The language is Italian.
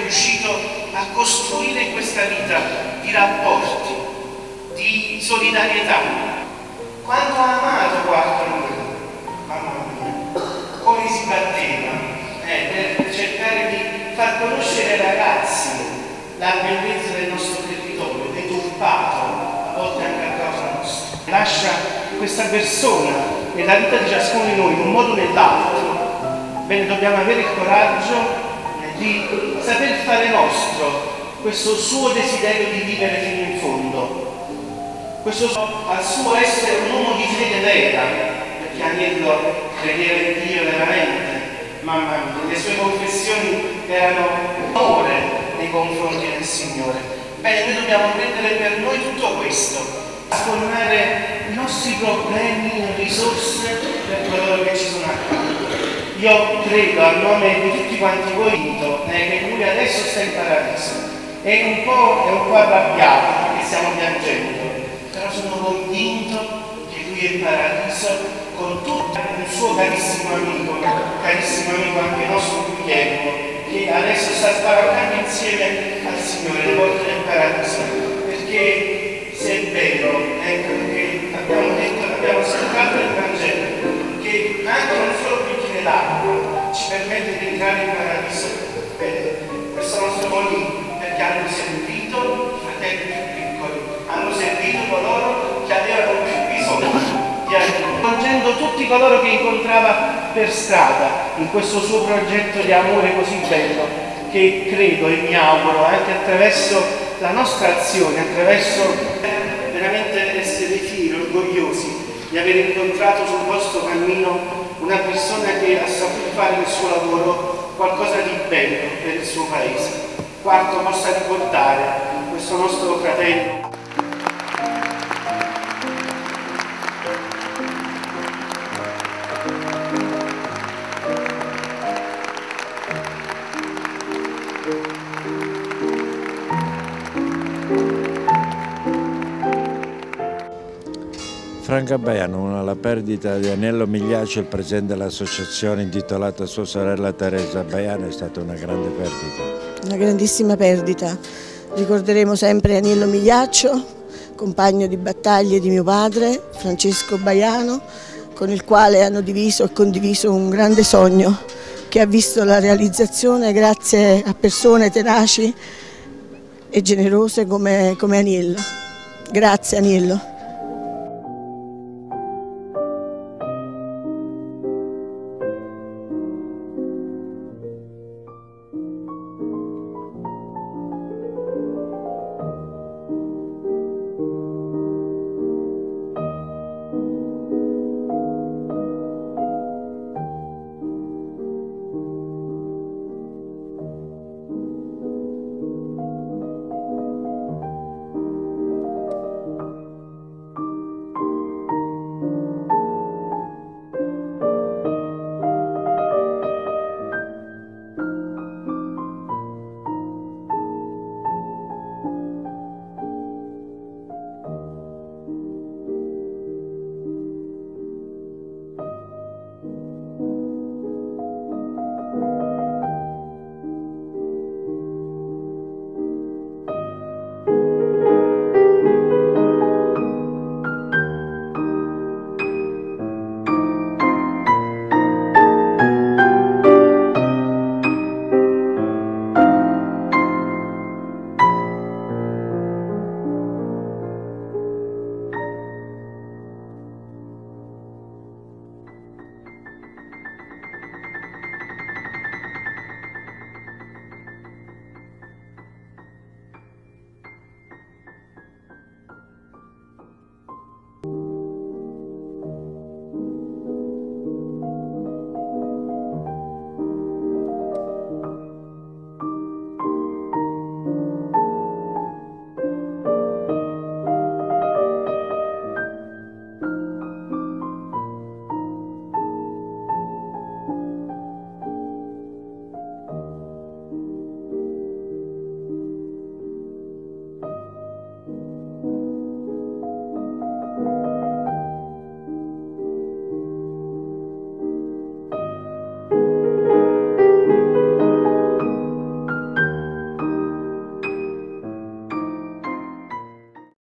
riuscito a costruire questa vita di rapporti, di solidarietà. Quanto ha amato Quarto Nulla, mamma mia, come si batteva per cercare di far conoscere ai ragazzi la bellezza del nostro territorio, deturpato a volte anche a causa nostra. Lascia questa persona nella vita di ciascuno di noi in un modo o nell'altro. Bene, dobbiamo avere il coraggio di saper fare nostro questo suo desiderio di vivere fino in fondo, questo al suo essere un uomo di fede vera, perché Aniello credeva in Dio veramente, mamma mia, le sue confessioni erano amore nei confronti del Signore. Bene, noi dobbiamo prendere per noi tutto questo, trasformare i nostri problemi in risorse per coloro che ci sono accanto. Io credo, a nome di tutti quanti voi, che lui adesso sta in paradiso. È un po' arrabbiato perché stiamo piangendo, però sono convinto che lui è in paradiso con tutto un suo carissimo amico anche nostro Guglielmo, che adesso sta spalancando insieme al Signore le porte del paradiso, perché se è vero, che abbiamo detto, abbiamo ascoltato il Vangelo, che anche non solo l'acqua ci permette di entrare in paradiso. Questo nostro molino, perché hanno servito i fratelli più piccoli, hanno servito coloro che avevano più bisogno di aiuto, coinvolgendo tutti coloro che incontrava per strada in questo suo progetto di amore così bello, che credo e mi auguro anche attraverso la nostra azione, attraverso veramente essere fieri, orgogliosi di aver incontrato sul vostro cammino una persona che ha saputo fare nel suo lavoro qualcosa di bello per il suo paese. Quarto, possa ricordare questo nostro fratello. Franca Baiano, la perdita di Aniello Migliaccio, il presidente dell'associazione intitolata a sua sorella Teresa Baiano, è stata una grande perdita. Una grandissima perdita. Ricorderemo sempre Aniello Migliaccio, compagno di battaglie di mio padre, Francesco Baiano, con il quale hanno diviso e condiviso un grande sogno che ha visto la realizzazione grazie a persone tenaci e generose come Aniello. Grazie Aniello.